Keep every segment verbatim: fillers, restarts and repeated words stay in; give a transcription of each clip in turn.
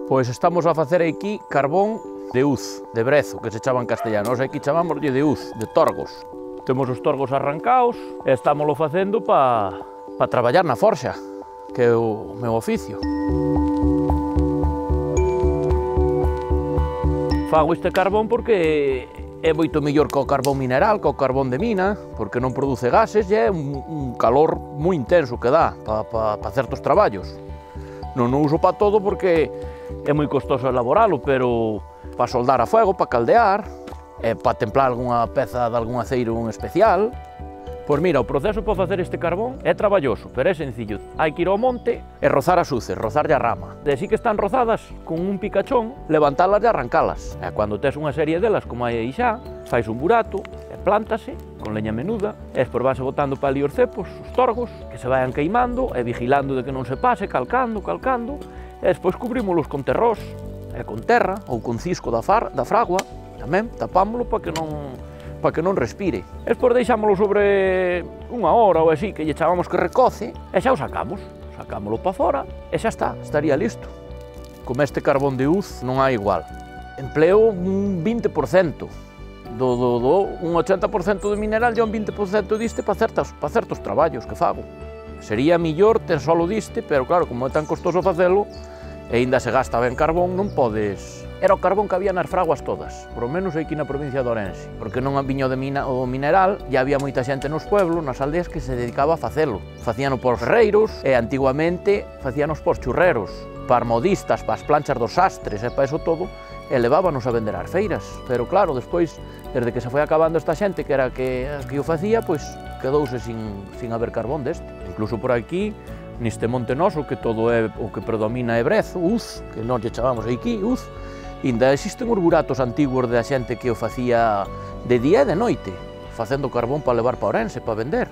Pois estamos a facer aquí carbón de uz, de brezo, que se chama en castellano. Nos aquí chamámoslle de uz, de torgos. Temos os torgos arrancados e estámoslo facendo para pa traballar na forxa, que é o meu oficio. Fago este carbón porque é moito mellor que o carbón mineral, que o carbón de mina, porque non produce gases e é un, un calor moi intenso que dá para pa, pa certos traballos. Non o uso para todo porque é moi costoso elaboralo, pero para soldar a fuego, para caldear, e para templar algunha peza de algún aceiro en especial. Pois mira, o proceso para facer este carbón é traballoso, pero é sencillo. Hai que ir ao monte e rozar as uces, rozarlle a rama. De así que están rozadas, con un picachón, levantalas e arrancalas. E cando tes unha serie delas, como hai aí xa, fais un burato, e plántase, con leña menuda, e despois vas botando para ali os cepos, os torgos, que se vayan queimando, e vigilando de que non se pase, calcando, calcando, e despois cubrímolos con terrós, e con terra, ou con cisco da, far, da fragua, tamén, tapámolo para que non... para que non respire. Despois deixámoslo sobre unha hora ou así, que lle chamamos que recoce, e xa o sacamos. Sacámoslo para fora e xa está, estaría listo. Como este carbón de uz non hai igual. Empleo un vinte por cento, do, do, do, un ochenta por cento de mineral e un vinte por cento diste para certos, para certos traballos que fago. Sería millor ter solo diste, pero claro, como é tan costoso facelo, e ainda se gasta ben carbón, non podes... Era o carbón que había nas fraguas todas, por lo menos aquí na provincia de Ourense, porque non viño de mina, o mineral, e había moita xente nos pueblos, nas aldeas, que se dedicaba a facelo. Facíano por ferreiros, e antiguamente facíanos por churreros, para modistas, para as planchas dos sastres, e para eso todo, e levábanos a vender ás feiras. Pero claro, despois, desde que se foi acabando esta xente, que era que, que o facía, pois quedouse sin, sin haber carbón deste. Incluso por aquí, neste monte noso, que todo é o que predomina é brezo, uz, que nós lle chamamos aquí, uz, ainda existen os buratos antigos da xente que o facía de día e de noite, facendo carbón para levar para Ourense, para vender.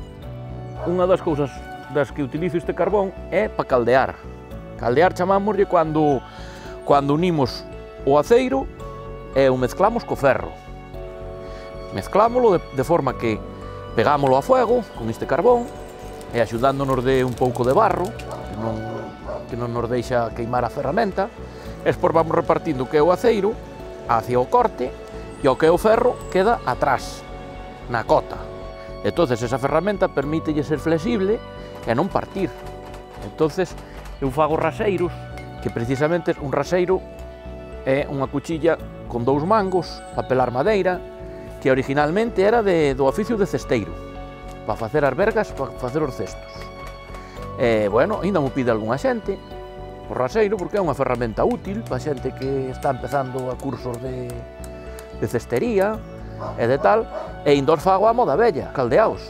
Unha das cousas das que utilizo este carbón é para caldear. Caldear chamámoslle cando, cando unimos o aceiro e o mezclamos co ferro. Mezclámolo de, de forma que pegámolo a fuego con este carbón e axudándonos de un pouco de barro, que non, que non nos deixa queimar a ferramenta. Despois vamos repartindo o que é o aceiro hacia o corte e o que é o ferro queda atrás, na cota. Entonces esa ferramenta permítelle ser flexible e non partir. Entonces eu fago raseiros, que precisamente un raseiro é unha cuchilla con dous mangos para pelar madeira, que originalmente era de, do oficio de cesteiro, para facer as vergas, para facer os cestos. E, bueno, ainda mo pide algunha xente, o raseiro, porque é unha ferramenta útil para xente que está empezando a cursos de, de cestería e de tal, e indor fago a moda bella, caldeaos.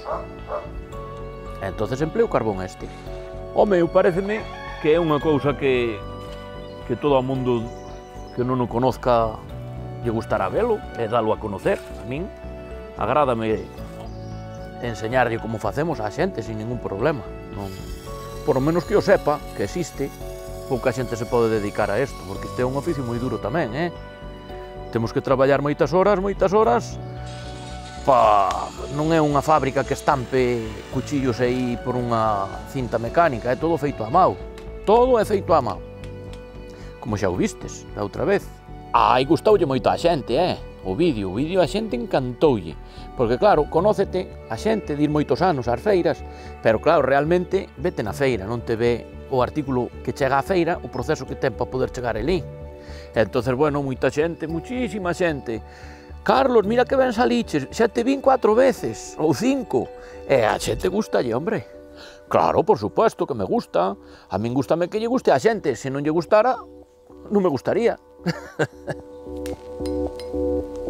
Entonces empleo carbón este. Home, eu pareceme que é unha cousa que, que todo o mundo que non o conozca lle gustará velo e dalo a conocer. A min agrádame enseñarlle como facemos a xente sin ningún problema. Non, por lo menos que o sepa, que existe. Pouca xente se pode dedicar a isto, porque isto é un oficio moi duro tamén, eh? Temos que traballar moitas horas, moitas horas, pa... non é unha fábrica que estampe cuchillos aí por unha cinta mecánica, é todo feito a mão. Todo é feito a mão. Como xa o vistes, da outra vez. Ai, gustoulle moito a xente, eh? O vídeo, o vídeo a xente encantoulle, porque claro, conócete a xente de ir moitos anos ás feiras, pero claro, realmente vete na feira, non te ve o artículo que chega á feira, o proceso que ten para poder chegar ali. Entonces, bueno, moita xente, muchísima xente. Carlos, mira que ben saliches, xa te vin cuatro veces, ou cinco. E a xente gustalle, hombre. Claro, por supuesto que me gusta. A min gustame que lle guste a xente, se non lle gustara, non me gustaría.